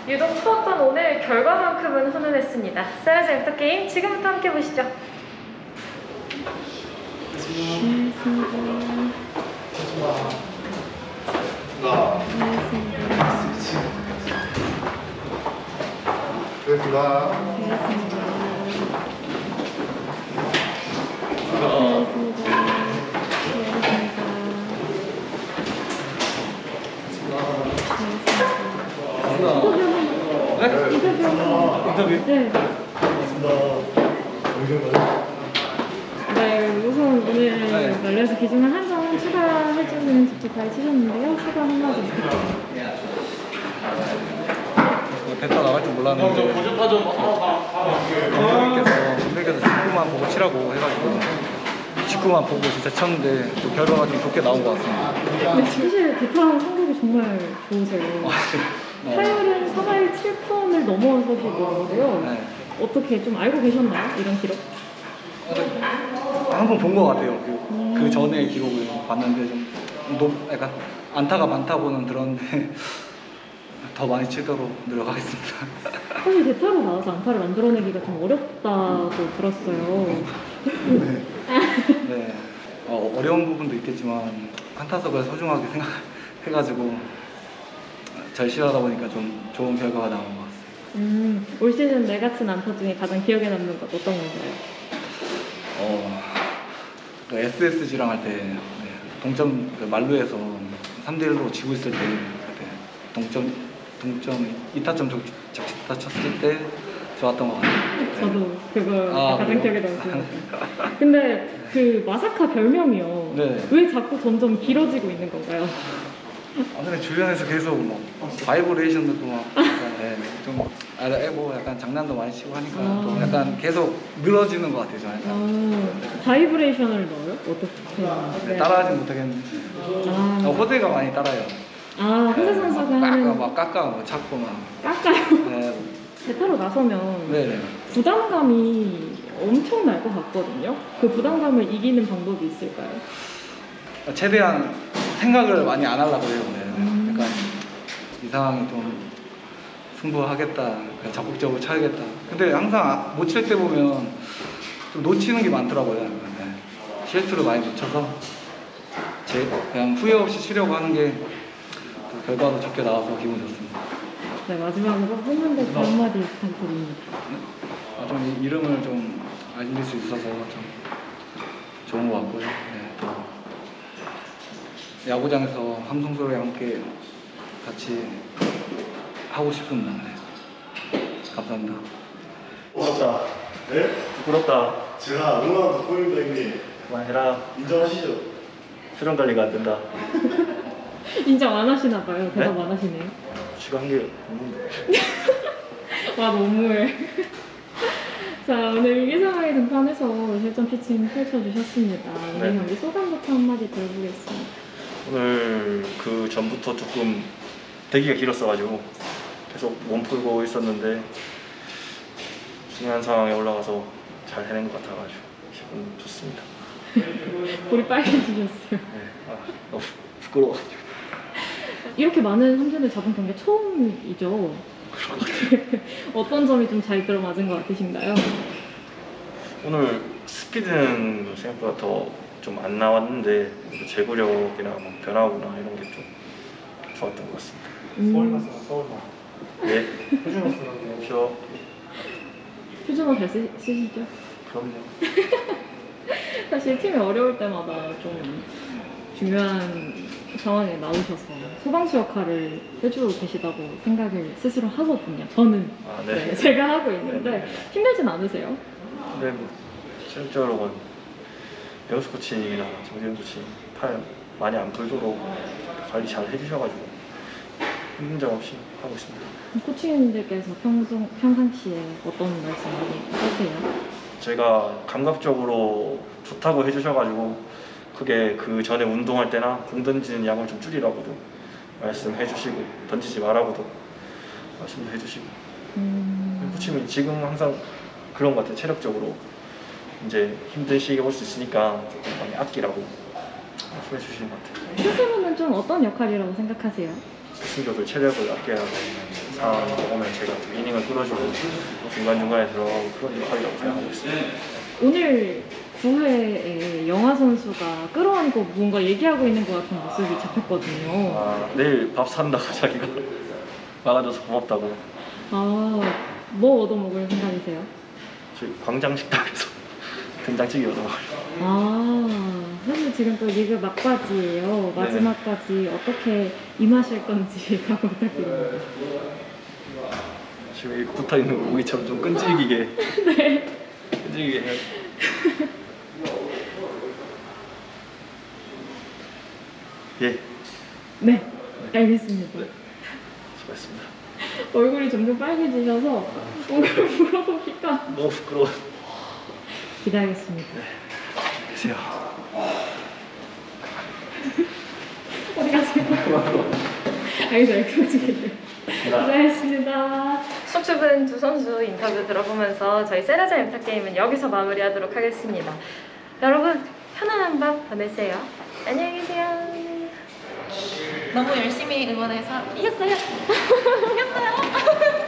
유독 추웠던 오늘 결과만큼은 훈훈했습니다. 쌀쌀부터 게임 지금부터 함께 보시죠. 네, 우선 오늘 말려서 기준을 한 점 추가해주는 직접 가르치셨는데요. 소감 한마디 부탁드립니다. 대타 나갈 줄 몰랐는데 선생님께서 직구만 보고 치라고 해가지고 직구만 보고 진짜 쳤는데 또 결과가 좀 좋게 나온 것 같습니다. 근데 사실 대타 성적이 정말 좋으세요. 타율은 3할 7푼을 넘어서시는데요. 네. 어떻게 좀 알고 계셨나요? 이런 기록? 한 번 본 것 같아요. 그 전에 기록을 봤는데 좀 약간 안타가 많다고는 들었는데 더 많이 치도록 노력하겠습니다. 사실 대타로 나와서 안타를 만들어내기가 좀 어렵다고 들었어요. 네. 네. 어려운 부분도 있겠지만 한타석을 소중하게 생각해가지고 절실하다 보니까 좀 좋은 결과가 나온 것 같습니다. 올 시즌 내같은 안타 중에 가장 기억에 남는 것 어떤 건가요? SSG랑 할 때 동점 만루에서 3대1로 지고 있을 때 그때 동점 2타점 적시타 쳤을 때 좋았던 것 같아요. 저도 그거 가장 기억에 남습니다. 근데 그 마사카 별명이요. 네. 왜 자꾸 점점 길어지고 있는 건가요? 근데 주변에서 계속 뭐 바이브레이션도 막 뭐 약간 장난도 많이 치고 하니까 또 약간 계속 늘어지는 것 같아요. 저는. 바이브레이션을 넣어요? 어떻게? 따라하지 못하겠는데. 호세가 많이 따라요. 호세 선수가 하는 막 깎아 찾고 막 깎아요. 네. 대타로 나서면 네네. 부담감이 엄청 날 것 같거든요. 그 부담감을 이기는 방법이 있을까요? 최대한 생각을 많이 안 하려고 해요. 약간 이 상황이 좀 승부하겠다, 적극적으로 쳐야겠다. 근데 항상 못 칠 때 보면 좀 놓치는 게 많더라고요. 네. 실수를 많이 놓쳐서 그냥 후회 없이 치려고 하는 게 결과도 좋게 나와서 기분이 좋습니다. 네, 마지막으로 홈런대 한마디 부탁드립니다. 좀 이름을 좀 알릴 수 있어서 좀 좋은 것 같고요. 네, 또 야구장에서 함성소리와 함께 같이 하고 싶습니다. 네. 감사합니다. 부끄럽다. 네? 부끄럽다. 제가 응원한 덕분입니다, 형님. 그만해라. 인정하시죠? 수련 관리가 안 된다. 인정 안 하시나 봐요. 대답 네? 안 하시네요. 지가 한 게 없는데. 와, 너무해. 자, 오늘 위기 상황에 등판해서 실전 피칭 펼쳐주셨습니다. 오늘 경기 소감부터 한마디 들어보겠습니다. 오늘 그 전부터 조금 대기가 길었어가지고 계속 몸 풀고 있었는데 중요한 상황에 올라가서 잘 해낸 것 같아가지고 기분 좋습니다. 볼이 빨개지셨어요. 네, 너무 부끄러워가지고. 이렇게 많은 삼진을 잡은 경기 처음이죠? 어떤 점이 좀 잘 들어맞은 것 같으신가요? 오늘 스피드는 생각보다 더 좀 안 나왔는데 제구력이나 뭐 변화구나 이런 게 좀 좋았던 것 같습니다. 서울 갔어, 서울만. 네. 표준어 쓰는데. 저 표준어 잘 쓰시죠? 그럼요. 사실 팀이 어려울 때마다 좀 중요한 상황에 나오셔서 소방수 역할을 해주고 계시다고 생각을 스스로 하거든요. 저는 네, 제가 하고 있는데 힘들진 않으세요? 네, 뭐 실질적으로는 배우스 코치나 정재현 코치 팔 많이 안 풀도록 관리 잘 해주셔가지고 힘든 점 없이 하고 있습니다. 코치님들께서 평상시에 어떤 말씀 많이 하세요? 제가 감각적으로 좋다고 해주셔가지고 그게 그 전에 운동할 때나 공 던지는 양을 좀 줄이라고도 말씀해 주시고 던지지 말라고도 말씀도 해주시고 코치님이 지금 항상 그런 것 같아요. 체력적으로 이제 힘든 시기가 올 수 있으니까 조금 많이 아끼라고 말씀해 주시는 것 같아요. 스스로는 좀 어떤 역할이라고 생각하세요? 승조들 체력을 아껴야 하는 상황이 오면 제가 좀 이닝을 끌어주고 중간중간에 들어가고 그런 역할이라고 생각하고 있습니다. 오늘 9회에 영화 선수가 끌어안고 뭔가 얘기하고 있는 것 같은 모습이 잡혔거든요. 아, 내일 밥 산다고 자기가 막아줘서 고맙다고. 아, 뭐 얻어먹을 생각이세요? 저희 광장 식당에서 된장찌개 얻어먹어요. 아, 사실 지금 또 리그 막바지예요. 마지막까지 어떻게 임하실 건지 각오 부탁드립니다. 지금 이 붙어있는 고기처럼 좀 끈질기게 네. 끈질기게 해야 예, 네, 알겠습니다. 수고했습니다. 얼굴이 점점 빨개지셔서 뭔가 물어보기가 너무 부끄러워. 기다리겠습니다. 계세요. 어디 가세요? 알겠어요. 알겠어요. 고생하셨습니다. 속초분 두 선수 인터뷰 들어보면서 저희 세라자 엠타 게임은 여기서 마무리하도록 하겠습니다. 여러분 편안한 밤 보내세요. 안녕히 계세요. 너무 열심히 응원해서 이겼어요. 이겼어요.